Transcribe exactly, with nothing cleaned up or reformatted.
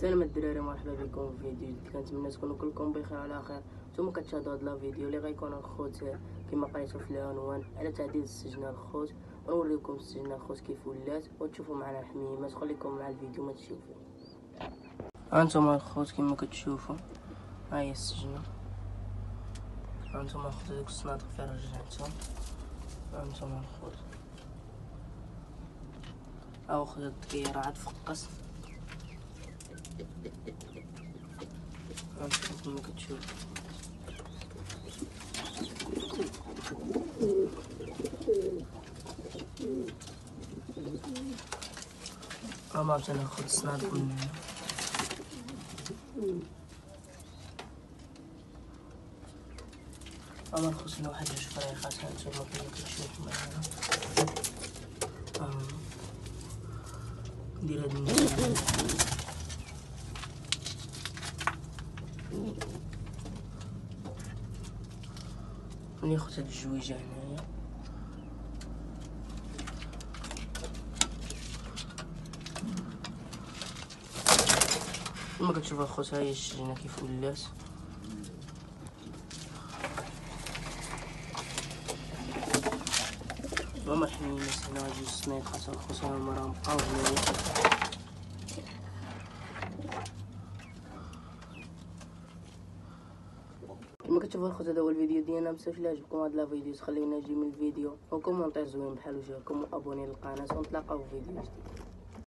السلام الدراري، مرحبا بكم في فيديو جديد. كنتمنى تكونوا كلكم بخير على خير. نتوما كتشاهدوا هاد لا فيديو اللي غيكون الخوت كما قريتوا في العنوان على تعديل السجن الخوت، ونوريكم السجن الخوت كيف ولات وتشوفوا معنا الحميمات. خليكم مع الفيديو ما تشوفوا. هانتوما الخوت كما كتشوفوا، ها هي السجنه. هانتوما الخوت هذوك الصناديق فيها رجعتهم. هانتوما الخوت ها خد الطياره عاد فقس. هانتوما كما كتشوفوا ها ما عرفت ناخد الصناديق من هنا. ها ما خصنا واحد جوج فريخات. هانتوما كما كتشوفوا معانا. ندير هاد المسامير وناخد هاد الجويجه هنايا. كما كتشوفوا الخوت ها هي الشجنه كيف ولات. هما الحميمات هنا جوج السنيقات الخوت هما راهم بقاو هنايا. كما كتشوفوا الخوت هذا هو الفيديو ديالنا. بزاف الا عجبكم هاد لا فيديو تخليونا جيم الفيديو وكومونتير زوين بحال وجهكم وابوني للقناه، ونتلاقاو في فيديو جديد.